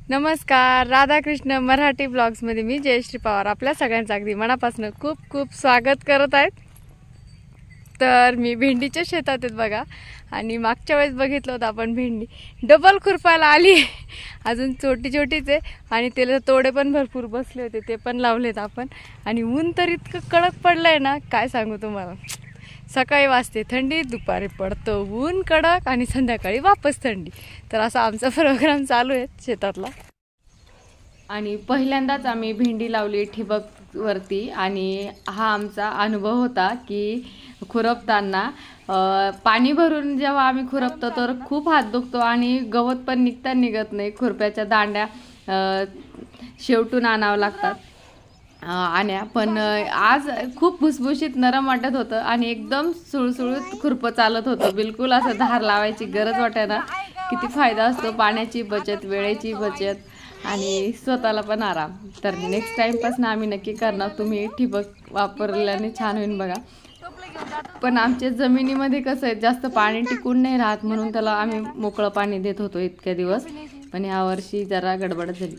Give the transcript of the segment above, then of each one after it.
नमस्कार, राधाकृष्ण मराठी ब्लॉग्समध्ये मी जयश्री पवार आपल्या सगळ्यांचं अगदी मनापासून खूप खूप स्वागत करत आहेत। तर मी भेंडीच्या शेतात आहेत बघा, आणि मागच्या वेळेस बघितलं होतं आपण भेंडी डबल खुरपायला आली, अजून छोटी छोटीच आहे आणि त्याला तोडे पण भरपूर बसले होते, ते पण लावलेत आपण। आणि ऊन तर इतकं कडक पडलंय ना, काय सांगू तुम्हाला। सकाळी वाजते थंडी, दुपारी पडतं ऊन कडक आणि संध्याकाळी वापस थंडी। तर असा आमचा प्रोग्राम चालू आहे शेतातला। आणि पहिल्यांदाच आम्ही भेंडी लावली ठिबक वरती, आणि हा आमचा अनुभव होता की खुरपताना पाणी भरून जेव्हा आम्ही खुरपतो तर खूप हात दुखतो आणि गवत पण निघत नाही। खुरप्याच्या दांड्या शेवटून आणावं लागतात आणि पण आज खूप भुसभुशीत नरम वाटत होतं आणि एकदम सुळसुळीत खुरपं चालत होतं। बिलकुल असं धार लावायची गरज वाटेना। किती फायदा असतो, पाण्याची बचत, वेळेची बचत आणि स्वतःला पण आराम। तर नेक्स्ट टाइमपासून आम्ही नक्की करणार, तुम्ही ठिबक वापरल्याने छान होईल बघा। पण आमच्या जमिनीमध्ये कसं आहे, जास्त पाणी टिकून नाही राहत, म्हणून त्याला आम्ही मोकळं पाणी देत होतो इतक्या दिवस। पण ह्या वर्षी जरा गडबड झाली।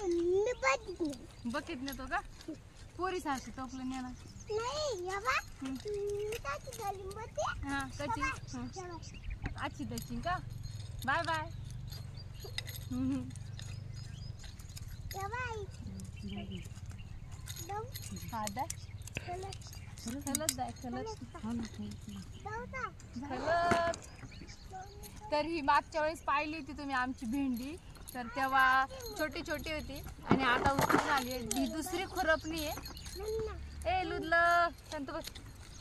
बकेट नेतो का पोरी सारखी टोपलं नेला नाही याबा ताची झाली मते हां कची आची दची का बाय बाय याबाई दम हा दा खलत जाय खलत। तर ही मागच्या वेळेस पाहिली होती तुम्ही आमची भेंडी, तर तेव्हा छोटी छोटी होती आणि आता उचलून आली आहे। ही दुसरी खुरपणी आहे। ए लुदलं शांत बस।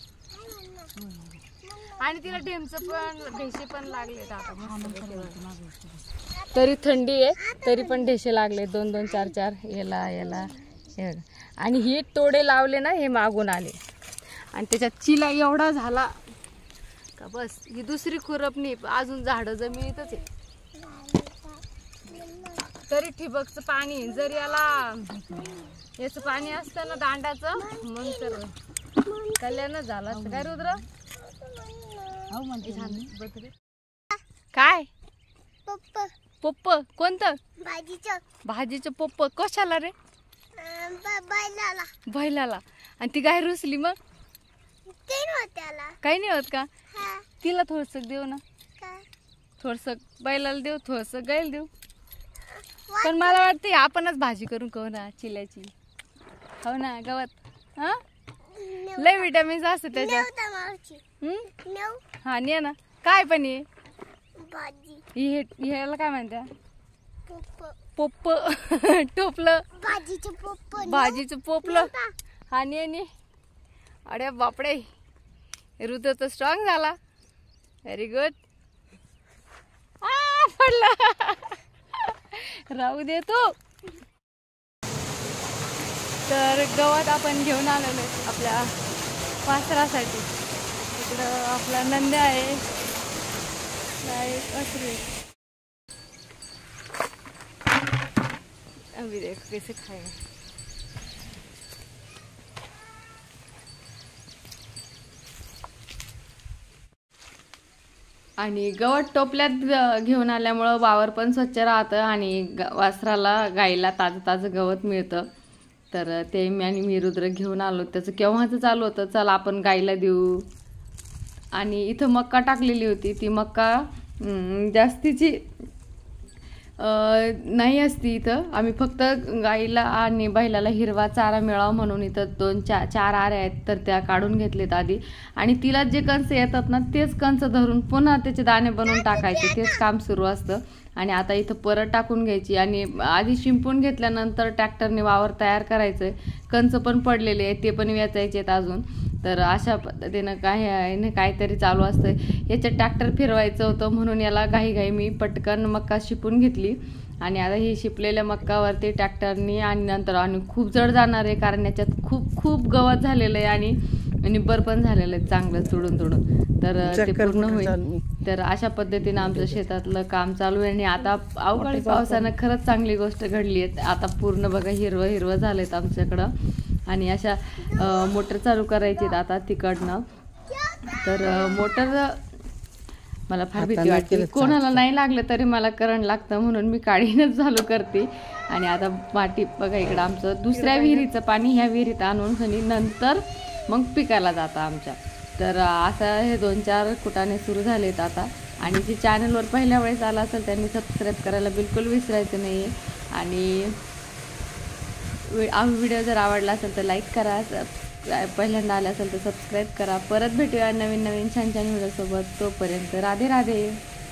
आणि तिला ढेसे पण लागलेत आता। तरी थंडी आहे तरी पण ढेसे लागले, 2-2 4-4 याला आणि हे तोडे लावले ना, हे मागून आले आणि त्याच्यात चिला एवढा झाला का बस। ही दुसरी खुरपणी, अजून झाडं जमिनीतच आहे। तरी ठिबकचं पाणी जर याचं पाणी असतं ना दांडाचं, मग तर कल्याण झालं असतं काय रुद्र। काय पप्प पप्प कोणतं भाजीचं पप्प कशाला रे? बैलाला। आणि ती गाय रुसली मग काही नाही होत का? तिला थोडस देऊ ना, थोडस बैलाला देऊ, थोडस गायला देऊ। पण मला वाटतं आपणच भाजी करून खाऊ ना चिल्याची, हो ना गवत। हा लय विटॅमिन्स असते त्याच्यात। हा ने ना, काय पण ये ह्याला काय म्हणत्या पोप्प टोपलं भाजीचं पोपलं। हा ने। अरे बापडे, रुद्र तर स्ट्रॉंग झाला, व्हेरी गुड। पडला राहू दे तू। तर गवत आपण घेऊन आलेलो आहे आपल्या वासरासाठी। इकडं आपला नंद्या आहे, असरे अभी देखो कैसे खाएगा। आणि गवत टोपल्यात घेऊन आल्यामुळं वावर पण स्वच्छ राहतं आणि वासराला गाईला ताजं गवत मिळतं। तर ते मी रुद्र घेऊन आलो, त्याचं केव्हाचं चालू होतं, चला आपण गाईला देऊ। आणि इथं मक्का टाकलेली होती, ती मक्का जास्तीची नाही असती इथं। आम्ही फक्त गाईला आणि बैलाला हिरवा चारा मिळावा म्हणून इथं 2-4 आऱ्या आहेत, तर त्या काढून घेतलेत आधी। आणि तिला जे कंस येतात ना, तेच कंस धरून पुन्हा त्याचे दाणे बनवून टाकायचे, तेच काम सुरू असतं। आणि आता इथं परत टाकून घ्यायची आणि आधी शिंपून घेतल्यानंतर ट्रॅक्टरने वावर तयार करायचं। कंस पण पडलेले आहेत, ते पण वेचायचे आहेत अजून। तर अशा पद्धतीनं काहीतरी चालू असतं। याच्यात ट्रॅक्टर फिरवायचं होतं, म्हणून याला घाई मी पटकन मक्का शिपून घेतली। आणि आता ही शिपलेल्या मक्कावरती ट्रॅक्टरनी आणि नंतर खूप जड जाणार आहे, कारण याच्यात खूप गवत झालेलं आहे आणि निब्बर पण झालेलं आहे चांगलं तुडून। तर ते पूर्ण होईल। तर अशा पद्धतीनं आमचं शेतातलं काम चालू आहे। आणि आता अवकाळी पावसानं खरंच चांगली गोष्ट घडली आहे। आता पूर्ण बघा हिरवं झालेत आमच्याकडं। आणि अशा मोटर चालू करायची आता तिकडनं। तर मोटर मला फार भीती वाटते. कोणाला नाही लागलं तरी मला करंट लागतं, म्हणून मी काढीनच चालू करते. आणि आता माती बघा इकडं आमचं दुसऱ्या विहिरीचं पाणी ह्या विहिरीत आणून आणि नंतर मग पिकायला जातं आमच्या. तर असं हे 2-4 कुटाणे सुरू झालेत आता. आणि जे चॅनलवर पहिल्या वेळेस आला असेल त्यांनी सबस्क्राईब करायला बिलकुल विसरायचं नाही आहे. आणि व्हिडिओ जर आवडला असेल तर लाईक करा, पहिल्यांदा आला असेल तर सबस्क्राईब करा. परत भेटूया नवीन नवीन छान छान व्हिडिओसोबत. तोपर्यंत राधे राधे.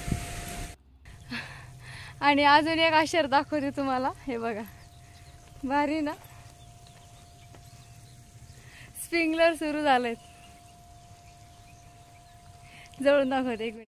आणि अजून एक आश्चर्य दाखवते तुम्हाला. हे बघा, भारी ना, स्प्रिंकलर सुरू झालेत. जवळून दाखवते एक मिनिट.